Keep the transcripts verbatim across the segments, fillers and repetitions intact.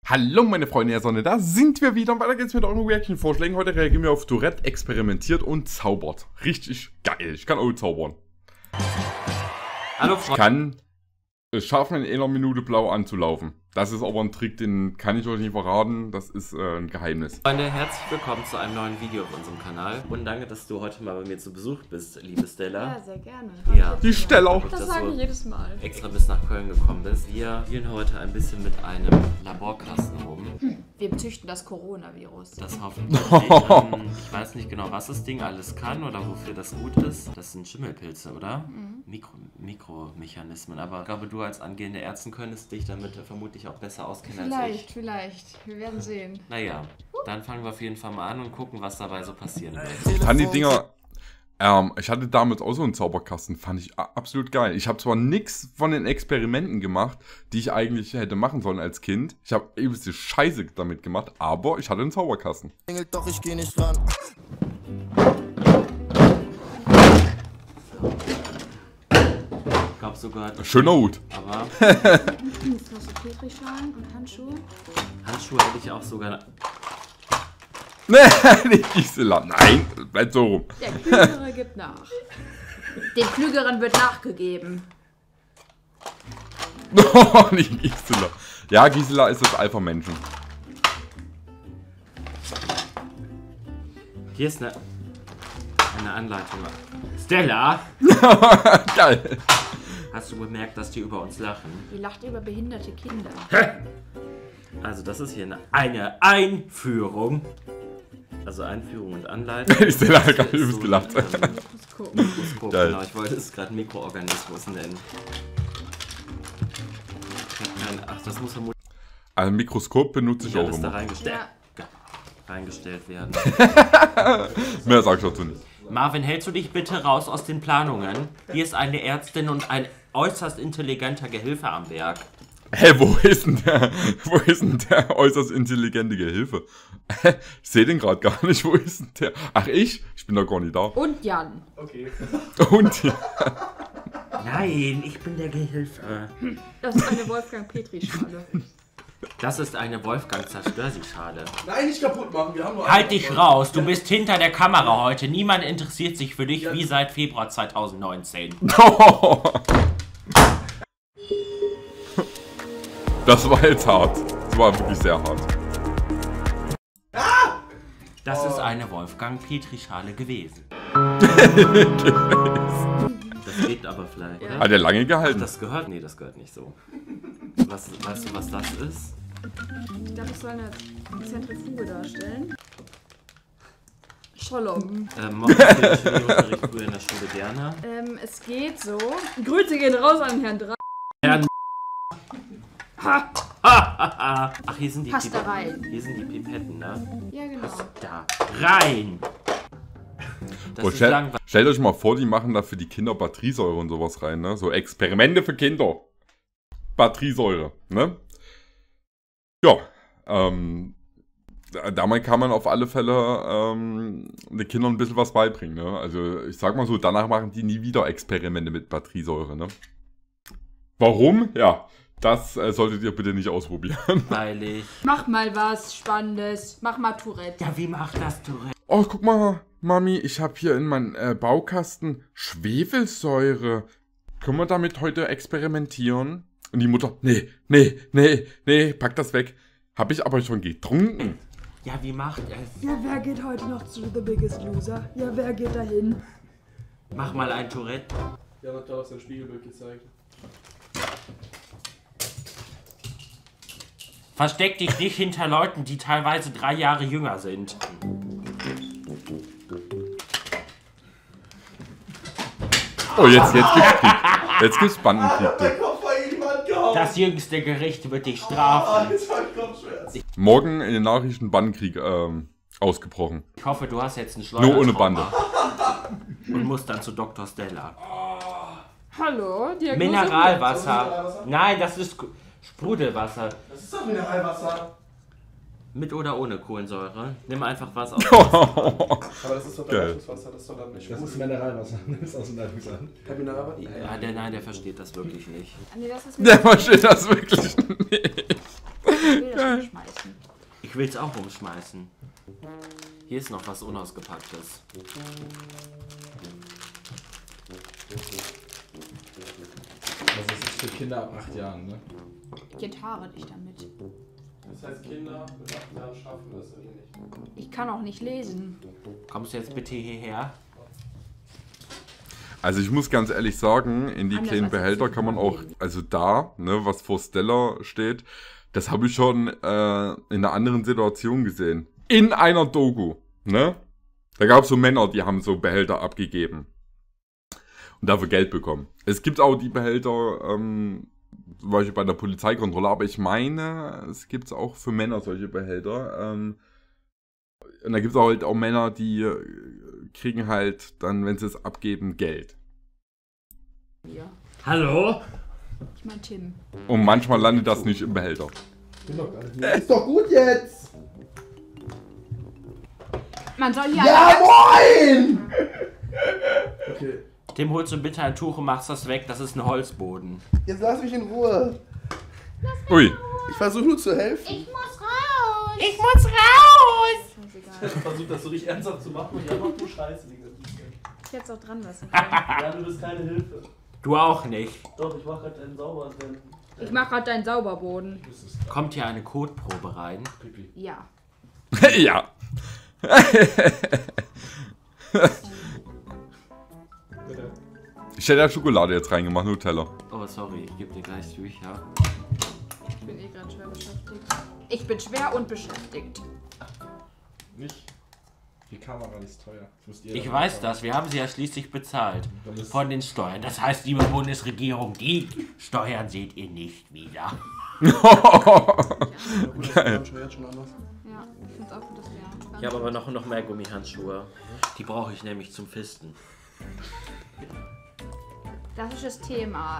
Hallo meine Freunde der Sonne, da sind wir wieder und weiter geht's mit euren Reaction-Vorschlägen. Heute reagieren wir auf Tourette, experimentiert und zaubert. Richtig geil, ich kann auch zaubern. Hallo Freunde. Ich kann es schaffen, in einer Minute blau anzulaufen. Das ist aber ein Trick, den kann ich euch nicht verraten, das ist äh, ein Geheimnis. Freunde, herzlich willkommen zu einem neuen Video auf unserem Kanal. Und danke, dass du heute mal bei mir zu Besuch bist, liebe Stella. Ja, sehr gerne. Ja. Die Stella. Das, das sage ich jedes Mal. Extra bis nach Köln gekommen bist. Wir spielen heute ein bisschen mit einem Laborkasten rum. Hm. Wir züchten das Coronavirus. Das hoffentlich. ähm, ich weiß nicht genau, was das Ding alles kann oder wofür das gut ist. Das sind Schimmelpilze, oder? Mhm. Mikro, Mikromechanismen. Aber ich glaube, du als angehende Ärztin könntest dich damit vermutlich auch besser auskennen als ich. Vielleicht, vielleicht. Wir werden sehen. Naja, dann fangen wir auf jeden Fall mal an und gucken, was dabei so passieren wird. Ich fand die Dinger, ähm, ich hatte damals auch so einen Zauberkasten, fand ich absolut geil. Ich habe zwar nichts von den Experimenten gemacht, die ich eigentlich hätte machen sollen als Kind. Ich habe übelste Scheiße damit gemacht, aber ich hatte einen Zauberkasten. Doch ich geh nicht ran. Ich glaube sogar... Schöner Hut. Aber... Jetzt hast du Petrischalen und Handschuhe. Handschuhe hätte ich auch sogar... Nee, nicht Gisela. Nein, bleib so rum. Der Klügere gibt nach. Dem Klügeren wird nachgegeben. Oh, nicht Gisela. Ja, Gisela ist das Alpha-Menschen. Hier ist eine... eine Anleitung. Stella! Geil. Hast du bemerkt, dass die über uns lachen? Die lacht über behinderte Kinder. Also das ist hier eine, eine Einführung. Also Einführung und Anleitung. Die Stella hat gerade übelst gelacht. Ähm, Mikroskop. Mikroskop, Geil. genau. Ich wollte es gerade Mikroorganismus nennen. Ich hab kein, ach, das muss vermutlich Ein Mikroskop benutze ich auch alles da immer. reingestellt, Ja. reingestellt werden. Mehr sag ich dazu nicht. Marvin, hältst du dich bitte raus aus den Planungen? Hier ist eine Ärztin und ein äußerst intelligenter Gehilfe am Werk. Hä, wo ist denn der, wo ist denn der äußerst intelligente Gehilfe? Ich sehe den gerade gar nicht, wo ist denn der? Ach, ich? Ich bin doch gar nicht da. Und Jan. Okay. Und ja. Nein, ich bin der Gehilfe. Das ist eine Wolfgang Petri-Schale. Das ist eine Wolfgang Zerstör-Sie-Schale. Nein, nicht kaputt machen, wir haben nur Halt dich raus, du bist hinter der Kamera heute. Niemand interessiert sich für dich Ja. wie seit Februar zweitausendneunzehn. Das war jetzt hart. Das war wirklich sehr hart. Das ist eine Wolfgang Petri-Schale gewesen. Das geht aber vielleicht, oder? Hat er lange Ach, gehalten? das gehört? Nee, das gehört nicht so. Was, weißt du, was das ist? Ich glaube, es soll eine Zentrifuge darstellen. Scholom. Ähm, mochtest du den Chemieunterricht früher in der Schule gerne? Ähm, es geht so. Grüße gehen raus an Herrn Dra. Herrn Ha! Ach, hier sind die Passt da Pipetten. rein. Hier sind die Pipetten, ne? Ja, genau. Da rein! Das Boah, ist stell, langweilig. stellt euch mal vor, die machen da für die Kinder Batteriesäure und sowas rein, ne? So Experimente für Kinder. Batteriesäure, ne? Ja, ähm, da- damit kann man auf alle Fälle ähm, den Kindern ein bisschen was beibringen, ne? Also ich sag mal so, danach machen die nie wieder Experimente mit Batteriesäure, ne? Warum? Ja, das äh, solltet ihr bitte nicht ausprobieren. Weil ich... Mach mal was Spannendes. Mach mal Tourette. Ja, wie macht das Tourette? Oh, guck mal, Mami, ich habe hier in meinem äh, Baukasten Schwefelsäure. Können wir damit heute experimentieren? Und die Mutter, nee, nee, nee, nee, pack das weg. Hab ich aber schon getrunken. Ja, wie macht es? Ja, wer geht heute noch zu The Biggest Loser? Ja, wer geht dahin? Mach mal ein Tourette. Ja, hat da sein Spiegelbild gezeigt. Versteck dich nicht hinter Leuten, die teilweise drei Jahre jünger sind. Oh, jetzt, jetzt gibt's Krieg. Jetzt gibt's Bandenkrieg. Der Du. Kopf bei jemand gehauen! Das jüngste Gericht wird dich Ah, strafen. jetzt hat Kopfschmerz. Morgen in den Nachrichten Bandenkrieg ähm, ausgebrochen. Ich hoffe, du hast jetzt einen Nur ohne Schleudertrauma. Bande. Und musst dann zu Doktor Stella. Hallo, Diagnose. Mineralwasser. Nein, das ist K- Sprudelwasser. Das ist doch Mineralwasser. Mit oder ohne Kohlensäure. Nimm einfach was aus. Aber das ist doch Geil. Leitungswasser, das ist doch dann nicht Das gut. ist Mineralwasser. Nimm es aus dem Leitungswasser. Kein Mineralwasser? Ja, der, nein, der versteht das wirklich nicht. Nee, das ist Der versteht das wirklich nicht. Ich will das umschmeißen. Ich will es auch umschmeißen. Hier ist noch was Unausgepacktes. Also es ist für Kinder ab acht Jahren, ne? Ich enthaare dich damit. Das heißt, Kinder mit acht Jahren schaffen das irgendwie nicht. Ich kann auch nicht lesen. Kommst du jetzt bitte hierher? Also ich muss ganz ehrlich sagen, in die Anders kleinen als Behälter jetzt kann man auch, also da, ne, was vor Stella steht, das habe ich schon äh, in einer anderen Situation gesehen. In einer Doku, ne? Da gab es so Männer, die haben so Behälter abgegeben. Und dafür Geld bekommen. Es gibt auch die Behälter, ähm, zum Beispiel bei der Polizeikontrolle, aber ich meine, es gibt auch für Männer solche Behälter. Ähm, und da gibt es halt auch Männer, die äh, kriegen halt dann, wenn sie es abgeben, Geld. Ja. Hallo? Ich mein Tim. Und manchmal landet das nicht im Behälter. Bin doch gar nicht mehr. Ist doch gut jetzt! Man soll hier Ja, moin! Okay, Tim, holst du bitte ein Tuch und machst das weg. Das ist ein Holzboden. jetzt lass mich in Ruhe. Ui. Ich versuche nur zu helfen. Ich muss raus! Ich muss raus! Scheißegal. Ich versuche das so richtig ernsthaft zu machen und ja, mach du Scheiße die ganze Zeit. Ich hätte es auch dran lassen können. Ja, du bist keine Hilfe. Du auch nicht. Doch, ich mach grad einen sauber. Ich mach grad deinen Sauberboden. Kommt hier eine Kotprobe rein? Pipi. Ja. Ja. Ich hätte ja Schokolade jetzt reingemacht, Nutella. Oh, sorry, ich gebe dir gleich Tücher. Ich bin eh gerade schwer beschäftigt. Ich bin schwer und beschäftigt. Nicht? Die Kamera ist teuer. Das müsst ihr Ich dann weiß machen. das, wir haben sie ja schließlich bezahlt. Dann ist- Von den Steuern. Das heißt, liebe Bundesregierung, die Steuern seht ihr nicht wieder. Geil. Jetzt schon anders. Ja, ich find's auch gut, dass wir. Ich habe aber noch, noch mehr Gummihandschuhe. Die brauche ich nämlich zum Fisten. Das ist das Thema.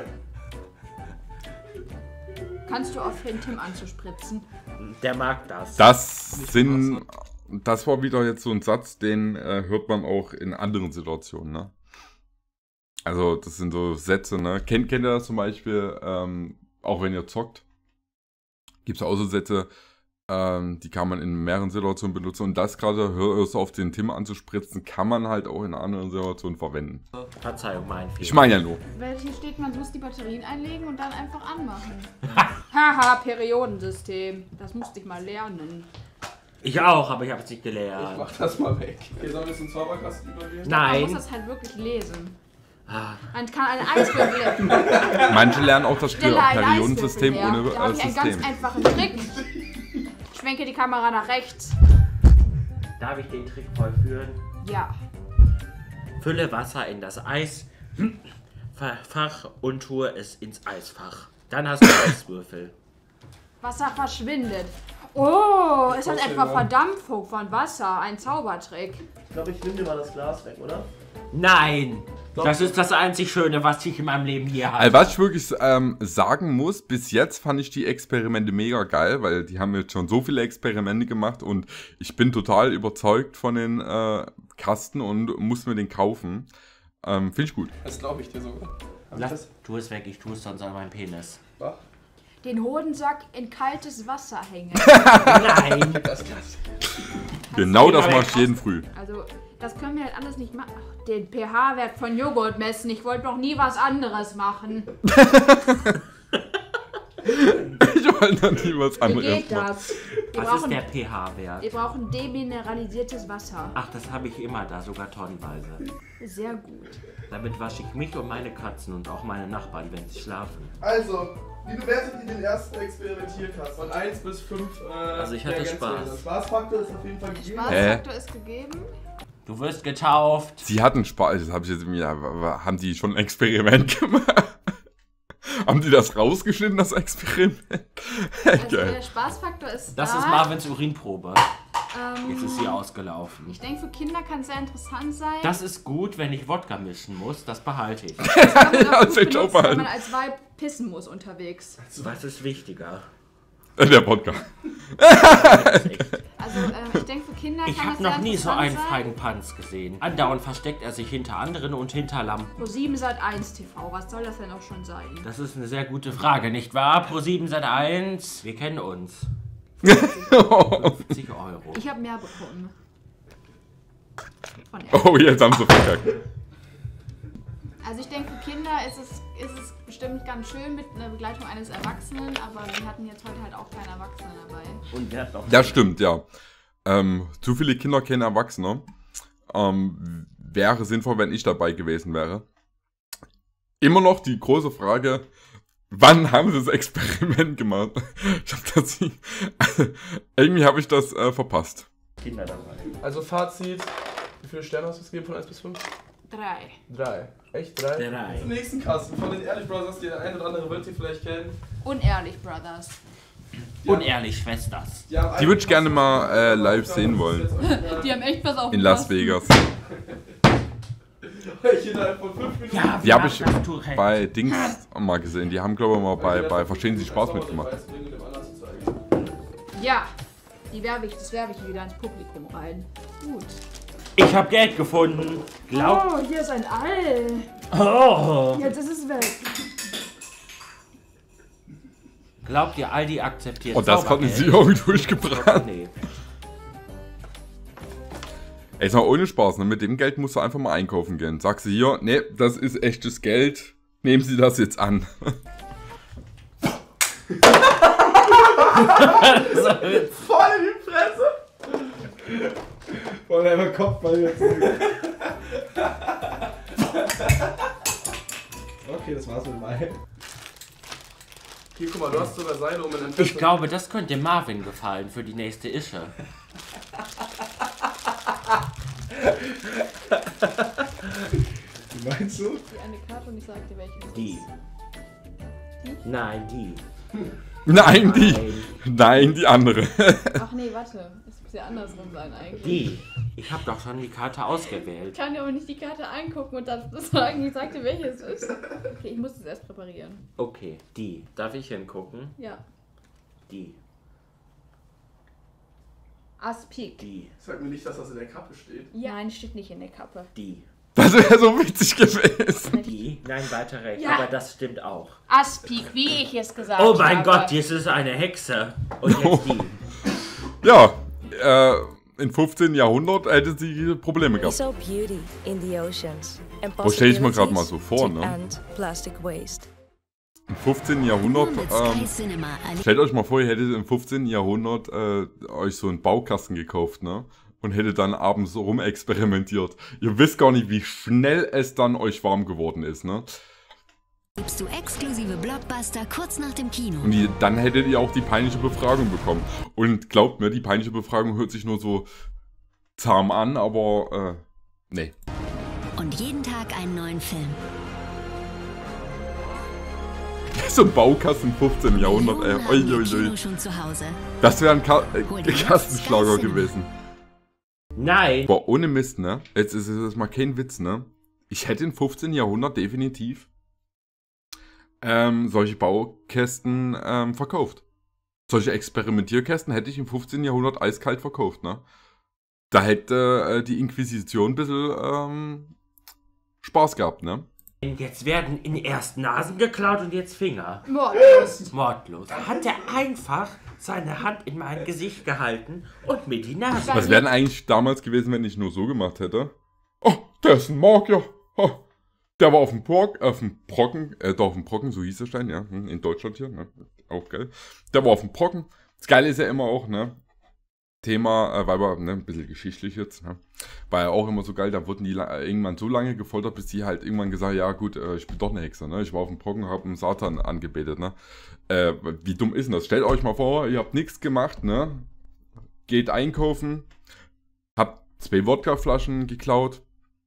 Kannst du aufhören, Tim anzuspritzen? Der mag das. Das sind. Das war wieder jetzt so ein Satz, den äh, hört man auch in anderen Situationen, ne? Also, das sind so Sätze, ne? Kennt, kennt ihr das zum Beispiel, ähm, auch wenn ihr zockt? Gibt es auch so Sätze, ähm, die kann man in mehreren Situationen benutzen. Und das gerade, hörst du auf den Tim anzuspritzen, kann man halt auch in anderen Situationen verwenden. Verzeihung, mein Fehler. Ich meine ja nur. Weil hier steht, man muss die Batterien einlegen und dann einfach anmachen. Haha, Periodensystem. Das musste ich mal lernen. Ich auch, aber ich habe es nicht Ich gelernt. mach das mal weg. Okay, sollen wir zum Zauberkasten übergehen? Man muss Nein. das halt wirklich lesen. Ah, Man kann einen Eiswürfel. Manche lernen auch das Stelle einen Periodensystem Eiswürfel her. ohne Da habe äh, ich einen ganz System. einfachen Trick. Schwenke die Kamera nach rechts. Darf ich den Trick vollführen? Ja. Fülle Wasser in das Eisfach und tue es ins Eisfach. Dann hast du Eiswürfel. Wasser verschwindet. Oh, ist das vorstellen, etwa ja. Verdampfung von Wasser? Ein Zaubertrick. Ich glaube, ich nehme dir mal das Glas weg, oder? Nein! Das ist das einzig Schöne, was ich in meinem Leben hier habe. Also was ich wirklich ähm, sagen muss, bis jetzt fand ich die Experimente mega geil, weil die haben jetzt schon so viele Experimente gemacht und ich bin total überzeugt von den äh, Kasten und muss mir den kaufen. Ähm, Finde ich gut. Das glaube ich dir sogar. Hab ich Lass, das? tu es weg, ich tue es sonst an meinen Penis. Ach, Den Hodensack in kaltes Wasser hängen. Nein! das Glas. Genau das aber- mache ich jeden früh. Also, das können wir halt alles nicht machen. Ach, den pH-Wert von Joghurt messen. Ich wollte noch nie was anderes machen. Ich wollte noch nie was Wie anderes geht machen. das? Wir Was ist brauchen, der pH-Wert? wir brauchen demineralisiertes Wasser. Ach, das habe ich immer da, sogar tonnenweise. Sehr gut. Damit wasche ich mich und meine Katzen und auch meine Nachbarn, wenn sie schlafen. Also, wie bewertet ihr den ersten Experimentierkasten? Von eins bis fünf. Äh, Also ich hatte Reagenzgläser. Spaß. Der Spaßfaktor ist auf jeden Fall gegeben. Spaßfaktor ist gegeben. Du wirst getauft. Sie hatten Spaß, das habe ich jetzt ja, haben die schon ein Experiment gemacht? Haben die das rausgeschnitten, das Experiment? Also Geil. der Spaßfaktor ist Das da. ist Marvins Urinprobe. Ähm, Jetzt ist sie ausgelaufen. Ich denke, für Kinder kann es sehr interessant sein. Das ist gut, wenn ich Wodka mischen muss. Das behalte ich. kann man Ja, auch das gut hätte ich auch benutzen, wenn behalten. man als Weib pissen muss unterwegs. Was ist wichtiger? Der Podcast. Also ähm, ich denke, für Kinder Ich kann habe das noch sehr nie so interessant einen sein. feigen Panz gesehen. Andauernd versteckt er sich hinter anderen und hinter Lampen. ProSieben Sat eins T V, was soll das denn auch schon sein? Das ist eine sehr gute Frage, nicht wahr? ProSieben Sat eins, wir kennen uns. fünfzig Euro. Ich habe mehr bekommen. Von Oh, jetzt haben sie verkackt. Also ich denke, für Kinder ist es, ist es bestimmt ganz schön mit einer Begleitung eines Erwachsenen, aber wir hatten jetzt heute halt auch keinen Erwachsenen dabei. Und wer hat noch... Das stimmt, ja. Ähm, zu viele Kinder kennen Erwachsene. Ähm, wäre sinnvoll, wenn ich dabei gewesen wäre. Immer noch die große Frage, wann haben sie das Experiment gemacht? Ich hab das nie, also, irgendwie habe ich das äh, verpasst. Kinder dabei. Also Fazit, wie viele Sterne hast du gegeben von eins bis fünf? Drei. Drei. Echt? Drei? Drei. Zum nächsten Kasten von den Ehrlich Brothers, die der eine oder andere wird ihr vielleicht kennen. Unehrlich, Brothers. Unehrlich, Schwesters. Die, haben Die würde ich gerne mal äh, live sehen wollen. Die haben echt was auf In dem Las Kasten. Vegas. Ich innerhalb von fünf Minuten. Ja, Die habe ich das du recht. bei Dings mal gesehen. Die haben, glaube ich, mal bei, bei Verstehen Sie Spaß mitgemacht. Ja, die werbe ich, das werbe ich wieder ins Publikum rein. Gut. Ich habe Geld gefunden. Glaub... Oh, hier ist ein All. Oh. Jetzt ist es weg. Glaubt ihr, Aldi akzeptiert Und das hat eine Zaubergeld? Sicherung durchgebracht. Nee. Ey, ist mal ohne Spaß, ne? Mit dem Geld musst du einfach mal einkaufen gehen. Sagst du hier, ne, das ist echtes Geld. Nehmen Sie das jetzt an. Voll in die Fresse! Voll einfach Kopfball jetzt. Okay, das war's mit Mai. Hier, guck mal, du hast sogar Seile um einen Ich glaube, das könnte Marvin gefallen für die nächste Ische. Wie meinst du? Die eine Karte und ich sag dir, welche es Die. ist. Nein, die. Nein, die. Nein, die andere. Ach nee, warte. Es muss ja andersrum sein eigentlich. Die. Ich habe doch schon die Karte ausgewählt. Ich kann ja aber nicht die Karte angucken und dann sagen, ich sag dir, welche es ist. Okay, ich muss es erst präparieren. Okay, die. Darf ich hingucken? Ja. Die. Ass Pik. Die. Sag mir nicht, dass das in der Kappe steht. Ja. Nein, steht nicht in der Kappe. Die. Das wäre so witzig gewesen. Die. Nein, weiter rechts. Ja. Aber das stimmt auch. Ass Pik, wie ich es gesagt Oh mein habe. Gott, jetzt ist eine Hexe. Und jetzt die. Ja, äh, im fünfzehnten Jahrhundert hätte sie Probleme We gehabt. saw beauty in the oceans and Wo stell ich mir grad mal possibilities so vor, to ne? end plastic waste. Im fünfzehnten Jahrhundert, ähm, stellt euch mal vor, ihr hättet im fünfzehnten Jahrhundert äh, euch so einen Baukasten gekauft, ne? Und hättet dann abends so rumexperimentiert. Ihr wisst gar nicht, wie schnell es dann euch warm geworden ist, ne? Gibst du exklusive Blockbuster kurz nach dem Kino. Und die, dann hättet ihr auch die peinliche Befragung bekommen. Und glaubt mir, die peinliche Befragung hört sich nur so zahm an, aber äh, nee. Und jeden Tag einen neuen Film. So ein Baukasten im fünfzehnten Jahrhundert, ey. Millionen haben ihr Ui, ui, Kino ui. schon zu Hause. Das wäre ein Ka Hol äh, dir jetzt Kastenschlager Sky Cinema. gewesen. Nein. Boah, ohne Mist, ne? Jetzt ist es mal kein Witz, ne? Ich hätte im fünfzehnten Jahrhundert definitiv ähm, solche Baukästen ähm, verkauft. Solche Experimentierkästen hätte ich im fünfzehnten Jahrhundert eiskalt verkauft, ne? Da hätte äh, die Inquisition ein bisschen ähm, Spaß gehabt, ne? Jetzt werden in erst Nasen geklaut und jetzt Finger. Mordlust. Mordlos. Hat er einfach seine Hand in mein Gesicht gehalten und mir die Nase. Was wäre denn eigentlich damals gewesen, wenn ich nur so gemacht hätte? Oh, der ist ein Magier. Oh, der war auf dem Brock, auf dem Brocken, äh, da auf dem Brocken, so hieß der Stein, ja, in Deutschland hier, ne? Auch geil. Der war auf dem Brocken. Das Geile ist ja immer auch, ne? Thema, äh, weil wir, ne, ein bisschen geschichtlich jetzt, ne? War ja auch immer so geil, da wurden die la- irgendwann so lange gefoltert, bis die halt irgendwann gesagt, ja gut, äh, ich bin doch eine Hexe, ne? Ich war auf dem Brocken, hab einen Satan angebetet, ne? Äh, wie dumm ist denn das? Stellt euch mal vor, ihr habt nichts gemacht, ne? Geht einkaufen, habt zwei Wodkaflaschen geklaut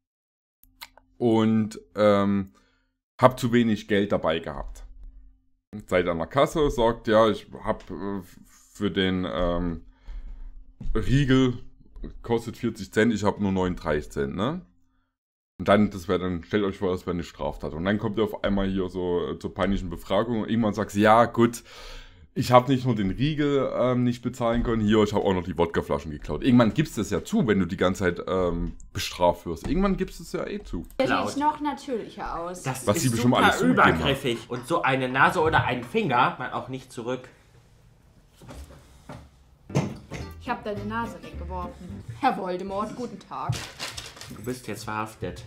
und ähm, habt zu wenig Geld dabei gehabt. Seid an der Kasse, sagt, ja, ich hab äh, für den ähm, Riegel kostet vierzig Cent, ich habe nur neununddreißig Cent, ne? Und dann, das wäre dann, stellt euch vor, das wäre eine Straftat. Und dann kommt ihr auf einmal hier so äh, zur peinlichen Befragung und irgendwann sagt sie, ja gut, Ich habe nicht nur den Riegel ähm, nicht bezahlen können, hier, ich habe auch noch die Wodkaflaschen geklaut. Irgendwann gibst du es ja zu, wenn du die ganze Zeit ähm, bestraft wirst. Irgendwann gibst du es ja eh zu. Der sieht noch natürlicher aus. Das Was ist sie bestimmt super alles zugegeben hat. übergriffig. Und so eine Nase oder einen Finger man auch nicht zurück. Ich habe deine Nase weggeworfen. Herr Voldemort, guten Tag. Du bist jetzt verhaftet.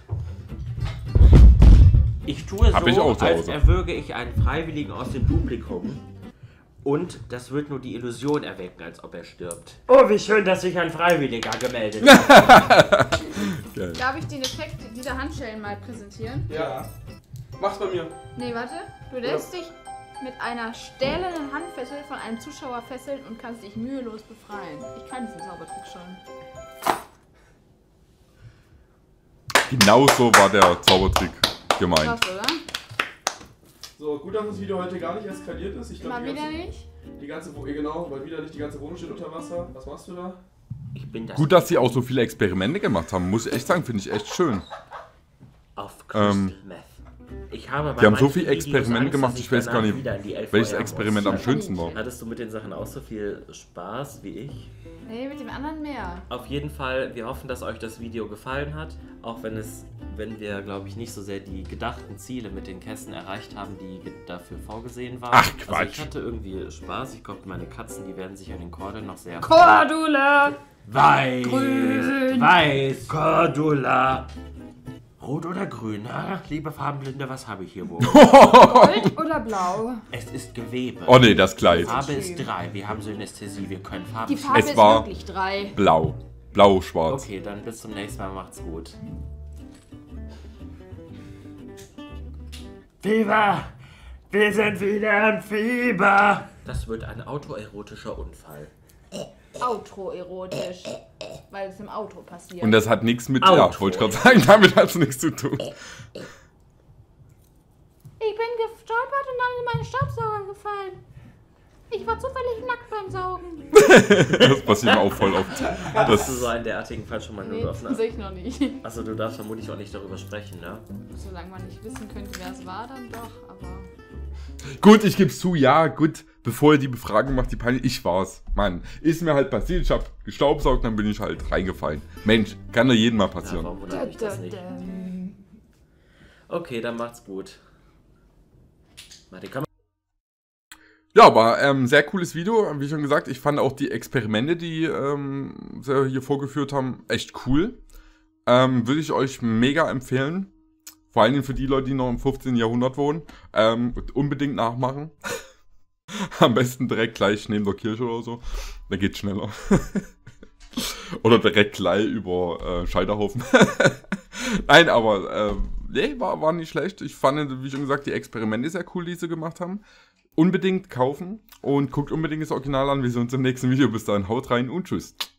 Ich tue Hab so, ich auch zu als Hause. erwürge ich einen Freiwilligen aus dem Publikum. Und das wird nur die Illusion erwecken, als ob er stirbt. Oh, wie schön, dass sich ein Freiwilliger gemeldet hat. Darf ich den Effekt dieser Handschellen mal präsentieren? Ja. Mach's bei mir. Nee, warte. Du lässt dich mit einer stählernen Handfessel von einem Zuschauer fesseln und kannst dich mühelos befreien. Ich kann diesen Zaubertrick schon. Genau so war der Zaubertrick gemeint. Krass, oder? So, gut, dass das Video heute gar nicht eskaliert ist. Ich glaub, Mal die wieder ganze, nicht? Die ganze, Wo- genau, weil wieder nicht die ganze Wohnung steht unter Wasser. Was machst du da? Ich bin das Gut, dass sie auch so viele Experimente gemacht haben, muss ich echt sagen, finde ich echt schön. auf Crystal Ähm, Meth. Ich habe bei Die haben so manchen viele Videos Experimente Angst, gemacht, dass ich weiß gar danach nicht, wieder in die L V welches R Experiment muss. am schönsten war. Hattest du mit den Sachen auch so viel Spaß wie ich? Nee, mit dem anderen mehr. Auf jeden Fall, wir hoffen, dass euch das Video gefallen hat. Auch wenn es, wenn wir, glaube ich, nicht so sehr die gedachten Ziele mit den Kästen erreicht haben, die ge- dafür vorgesehen waren. Ach, Also Quatsch. ich hatte irgendwie Spaß. Ich glaube, meine Katzen, die werden sich an den Kordeln noch sehr... Cordula! Weiß! Grün. Weiß! Cordula! Rot oder grün? Ah, liebe Farbenblinde, was habe ich hier wohl? Gold oder blau? Es ist Gewebe. Oh ne, das Kleid. Farbe ist drei. Wir haben Synästhesie. Wir können Farben... Die Farbe Es ist war- wirklich drei. Blau. Blau-schwarz. Okay, dann bis zum nächsten Mal. Macht's gut. Fieber! Wir sind wieder im Fieber! Das wird ein autoerotischer Unfall. Autoerotisch. Weil es im Auto passiert. Und das hat nichts mit, Auto. ja, wollte ich gerade sagen, damit hat es nichts zu tun. Ich bin gestolpert und dann in meinen Staubsauger gefallen. Ich war zufällig nackt beim Saugen. Das passiert mir auch voll oft. Hast du so Das, einen derartigen Fall schon mal Nee, nur das sehe ich noch nicht. Achso, du darfst vermutlich auch nicht darüber sprechen, ne? Solange man nicht wissen könnte, wer es war, dann doch, aber... gut, ich gebe zu, ja, gut, bevor ihr die Befragung macht, die Panik, ich war's. Mann, ist mir halt passiert, ich hab gestaubsaugt, dann bin ich halt reingefallen. Mensch, kann doch jedem mal Ja, passieren. warum wundert mich das nicht? Okay, dann macht's gut. Warte, kann Ja, aber ähm, sehr cooles Video, wie schon gesagt. Ich fand auch die Experimente, die ähm, sie hier vorgeführt haben, echt cool. Ähm, würde ich euch mega empfehlen. Vor allen Dingen für die Leute, die noch im fünfzehnten Jahrhundert wohnen. Ähm, unbedingt nachmachen. Am besten direkt gleich neben der Kirche oder so. Da geht's schneller. Oder direkt gleich über äh, Scheiterhaufen. Nein, aber äh, nee, war, war nicht schlecht. Ich fand, wie schon gesagt, die Experimente sehr cool, die sie gemacht haben. Unbedingt kaufen und guckt unbedingt das Original an. Wir sehen uns im nächsten Video. Bis dahin, haut rein und tschüss.